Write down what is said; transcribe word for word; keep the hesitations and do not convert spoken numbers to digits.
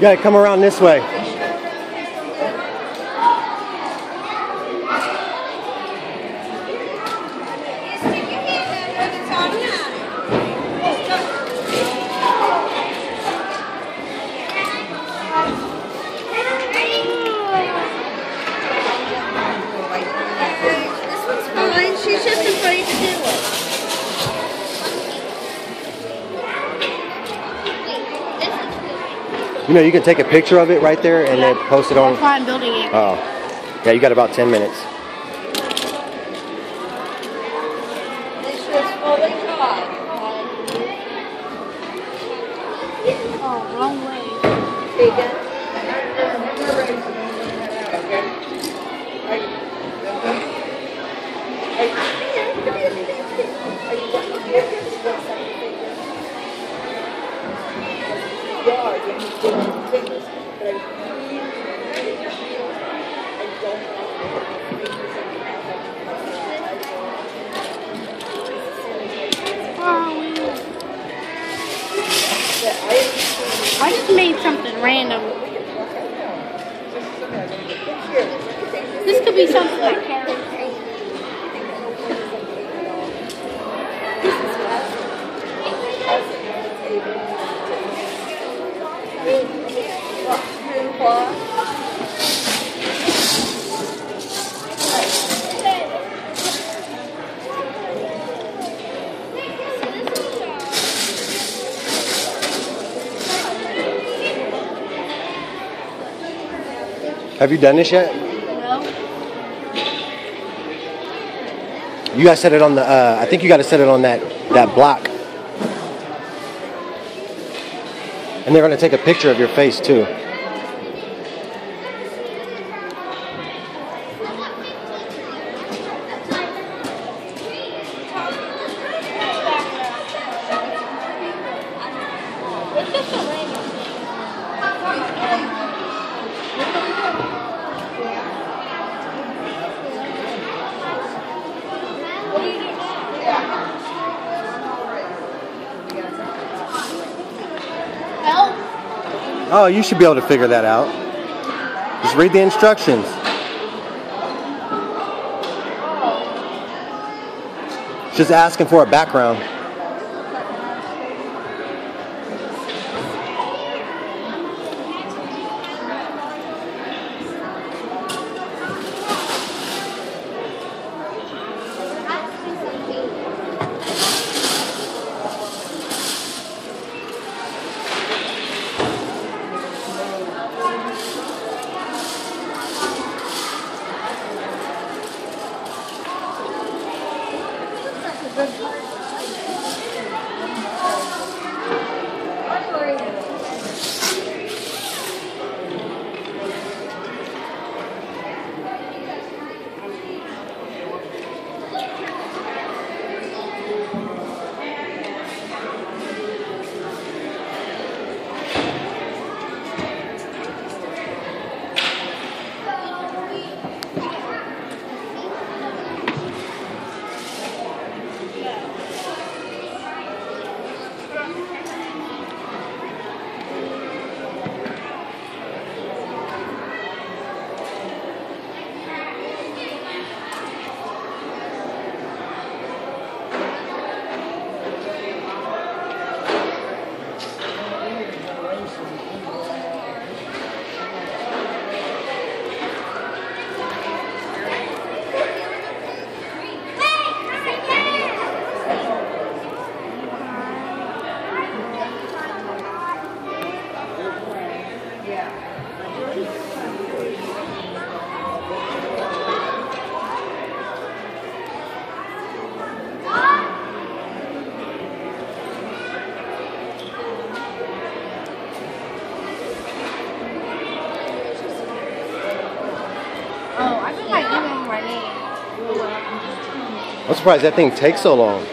gotta come around this way. She's just afraid to do it. You know, you can take a picture of it right there and yeah. then post it on. That's why I'm building it. Oh, yeah, you got about ten minutes. This was fully caught. Oh, wrong way. Take it. I just made something random. This could be something like carrots. Have you done this yet? No. You gotta set it on the, uh, I think you gotta set it on that, that block. And they're gonna take a picture of your face too. Oh, you should be able to figure that out. Just read the instructions. Just asking for a background. I'm surprised that thing takes so long.